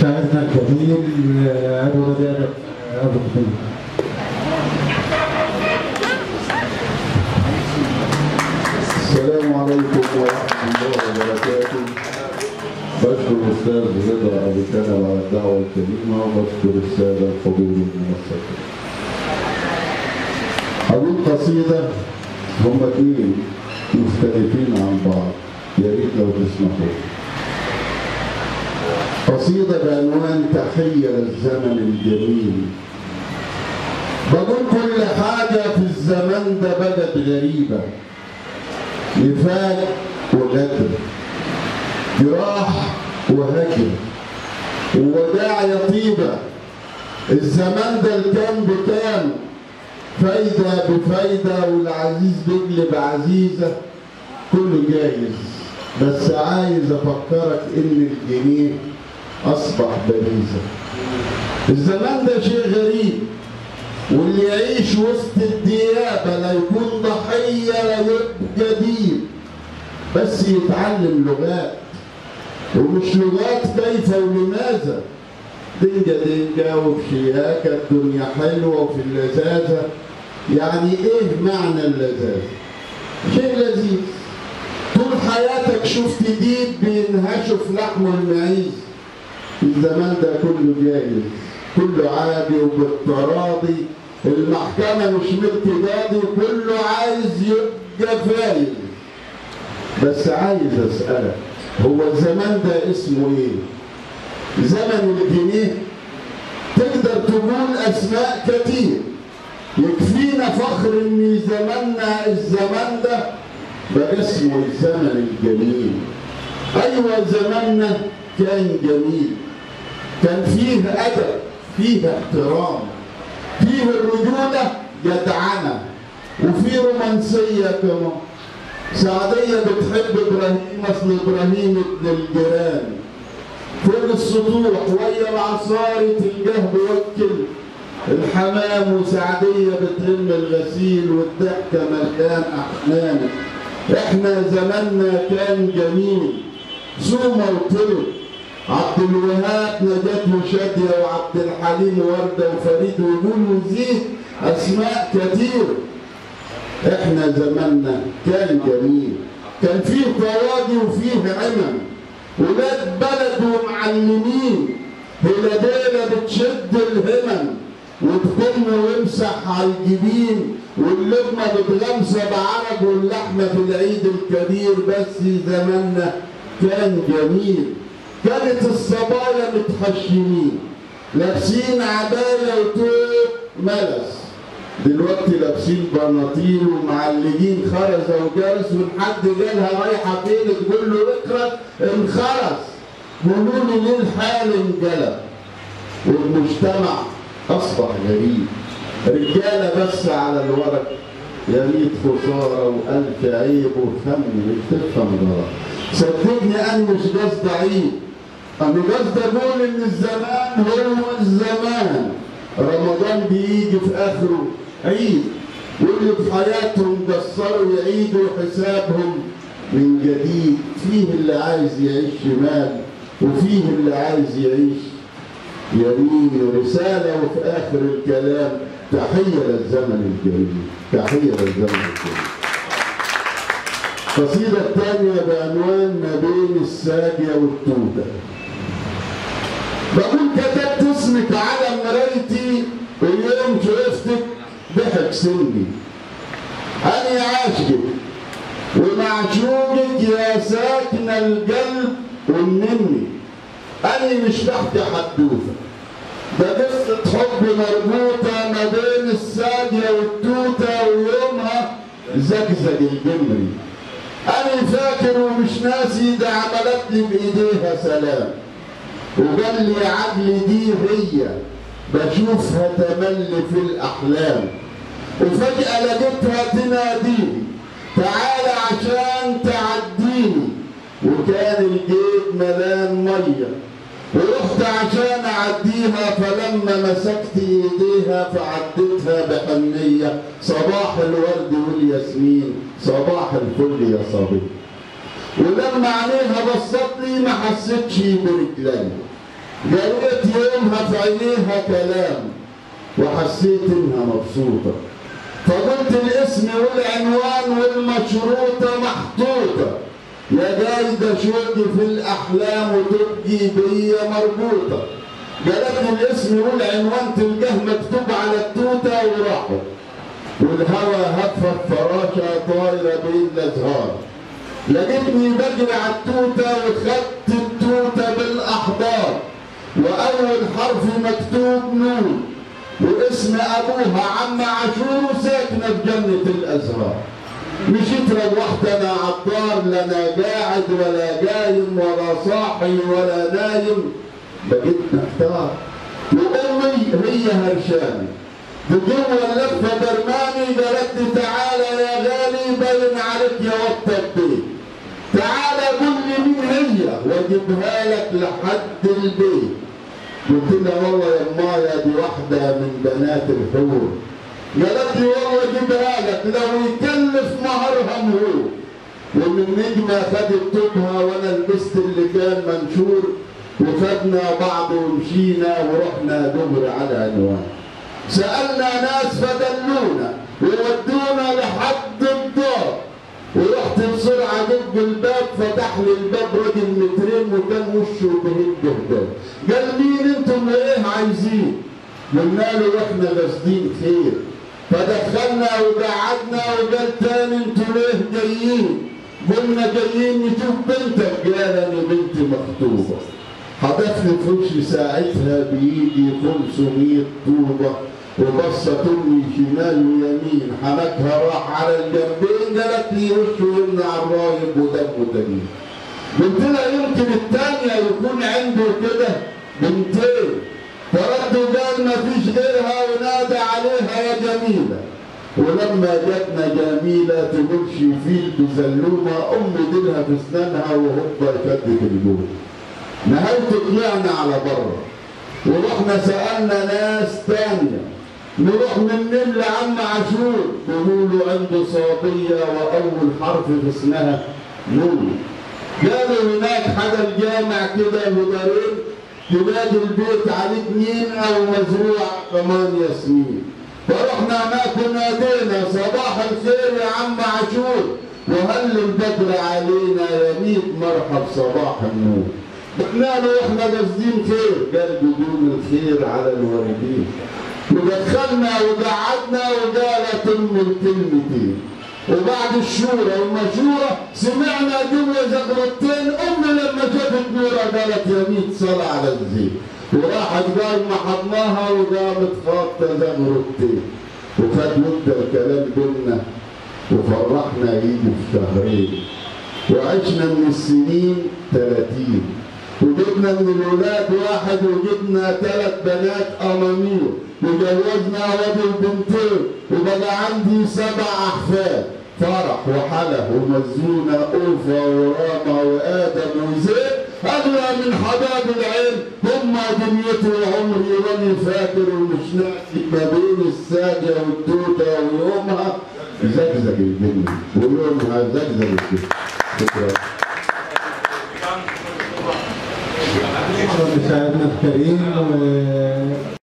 شاهدنا الكثير عضو مدينة أبو كبير. السلام عليكم ورحمة الله وبركاته. بشكر الأستاذ رضا أبو كنب على الدعوة الكريمة، وبشكر السادة الحضور المنصفين. هقول قصيدة هم اتنين مختلفين عن بعض، يا ريت لو تسمحوا. قصيدة بعنوان تحية للزمن الجميل. بقول كل حاجة في الزمن ده بقت غريبة، نفاق وغدر، جراح وهجر، ووداع يا طيبة. الزمان ده الكام بكام، فايدة بفايدة، والعزيز بيقلب عزيزة، كله جايز. بس عايز أفكرك إن الجنيه أصبح باريزة. الزمان ده شيء غريب، واللي يعيش وسط الديابة لا يكون ضحية لا يبقى ديب، بس يتعلم لغات، ومش لغات كيف ولماذا. دنجة دنجة وبشياكة، الدنيا حلوة وفي اللذاذة. يعني ايه معنى اللذاذة؟ شيء لذيذ. طول حياتك شفت ديب بينهشوا في لحمه المعيز. الزمان ده كله جايز، كله عادي وبالتراضي. المحكمة مش ملك قاضي، كله عايز يبقى فايز. بس عايز اسألك، هو الزمان ده اسمه ايه؟ زمن الجنيه؟ تقدر تقول اسماء كتير، يكفينا فخر ان زماننا الزمان ده بقى اسمه الزمن الجميل. ايوه زماننا كان جميل، كان فيه ادب، فيه احترام، فيه الرجوله جدعنه، وفيه رومانسيه كمان. سعديه بتحب ابراهيم، اصل ابراهيم ابن الجيران. فوق السطوح ويا العصاري تلقاه بيوكل الحمام، وسعديه بترم الغسيل، والضحكه مليان احلام. احنا زماننا كان جميل، زومه وطلب، عبد الوهاب نجاة وشادية، وعبد الحليم وردة وفريد وجول وزيد، أسماء كتير. إحنا زماننا كان جميل، كان فيه قواضي وفيه عمم، ولاد بلد ومعلمين، هلاديلة بتشد الهمم، وتكم ويمسح على الجبين، واللقمة بتغمسة بعرق، واللحمة في العيد الكبير. بس زماننا كان جميل، كانت الصبايا متحشمين، لابسين عباية وتوب ملس. دلوقتي لابسين بناطيل ومعلقين خرزة وجرس، والحد جالها رايحة فين تقول له اقرا انخرس. قولوا لي ليه الحال انجلب، والمجتمع أصبح غريب. رجالة بس على الورق، يا ريت خسارة وألف عيب وفهم مش تفهم غلط. صدقني أنا مش قصدي عيب، أنا قصدي أقول إن الزمان هو الزمان. رمضان بيجي في آخره عيد، واللي في حياتهم قصروا يعيدوا حسابهم من جديد. فيه اللي عايز يعيش شمال، وفيه اللي عايز يعيش يمين. رسالة وفي آخر الكلام تحية للزمن الجميل، تحية للزمن الجميل. القصيدة الثانية بعنوان ما بين الساقية والتوتة. بقول كتبت اسمك على مرايتي، واليوم شفتك ضحك سني. أنا عاشقك ومعشوقك يا ساكن القلب والنني. أنا مش بحكي حدوثة، ده قصة حب مربوطة ما بين الساقية والتوتة، ويومها زقزق الجمري. أنا فاكر ومش ناسي، ده عملت لي بإيديها سلام، وقال لي عقلي دي هي بشوفها تملي في الأحلام. وفجأة لقيتها تناديني تعالى عشان تعديني، وكان الجيب ملان مية، ورحت عشان أعديها، فلما مسكت إيديها فعديتها بحنية. صباح الورد والياسمين، صباح الفل يا صبي. ولما عينيها بصت لي ما حسيتش برجلي، قريت يومها في عينيها كلام وحسيت انها مبسوطة، فقلت الاسم والعنوان والمشروطة محطوطة، يا جايدة شوقي في الأحلام وتبقي بيا مربوطة. قالت لي الاسم والعنوان تلقاه مكتوب على التوتة وراحت، والهوى هفت فراشة طايرة بين الأزهار. لقيتني بجري على التوتة وخدت التوتة بالأحضار، وأول حرف مكتوب نون، واسم أبوها عم عاشور ساكنة في جنة الأزهار. مشيت روحت أنا عالدار، لا أنا قاعد ولا قايم ولا صاحي ولا نايم، بقيت محتار. وأمي هي هرشاني بجوه اللفة درماني، قالت لي تعالى يا غالي باين عليك يا وطة البيت، تعالى قول لي مين هي واجيبها لك لحد البيت. قلت لها والله يا مايا دي واحدة من بنات الحور. قالت لي والله اجيبها لك لو يكلف مهرها مهور. ومن نجمة خدت توبها وانا لبست اللي كان منشور، وخدنا بعض ومشينا ورحنا دغري على عنوان. سألنا ناس فدلونا وودونا لحد الدار، ورحت بسرعة جنب الباب، فتح لي الباب راجل مترين وكان وشه بهد هداد. قال مين انتم وايه عايزين؟ قلنا له احنا قاصدين خير. فدخلنا وقعدنا وقال تاني انتوا ليه جايين؟ قلنا جايين نشوف بنتك. قال انا بنتي مخطوبة. حدف لي في وشي ساعتها بايدي 500 طوبة، وبصت امي شمال ويمين، حنكها راح على الجنبين. قالت لي وشه يمنع الرايب ودمه دليل. قلت لها يمكن الثانية يكون عنده كده بنتين. فرد وقال ما فيش غيرها ونادى عليها يا جميلة. ولما جاتنا جميلة تقولش فيل بزلومة، أمي ديلها في اسنانها وهوبا شدت الجول. نهايته طلعنا على بره ورحنا سألنا ناس تانية، نروح منين لعم عاشور؟ يقولوا عنده صابية وأول حرف في اسمها نون. قالوا هناك حدا الجامع كده بدارين، تلاقي البيت عليه 2 أو مزروع كمان ياسمين. فرحنا هناك ونادينا صباح الخير يا عم عاشور، وهل البدر علينا يا 100 مرحب صباح النور. قلنا له احنا قاصدين خير. قال بدون الخير على الوالدين. ودخلنا وقعدنا وقالت ام الكلمتين، وبعد الشورى والمشورة سمعنا جملة زغرتين. امي لما شافت نورة قالت يا 100 صلاة على الزين، وراحت قايمة حضناها وقامت خاطة زغرتين. وخد مدة الكلام بينا وفرحنا يجي في شهرين، وعشنا من السنين 30، وجبنا من الولاد 1 وجبنا 3 بنات أمامير، وجوزنا ولد البنتين، وبقى عندي 7 أحفاد، فرح وحلا ومزونة أوفا وراما وآدم وزيد. أغلى من حباب العين هم دنيتي وعمري، وأني فاكر ومش ناسي ما بين الساجة والتوتة، ويومها زقزق الدنيا ويومها زقزق الدنيا. شكرا. شكرا لسيدنا الكريم.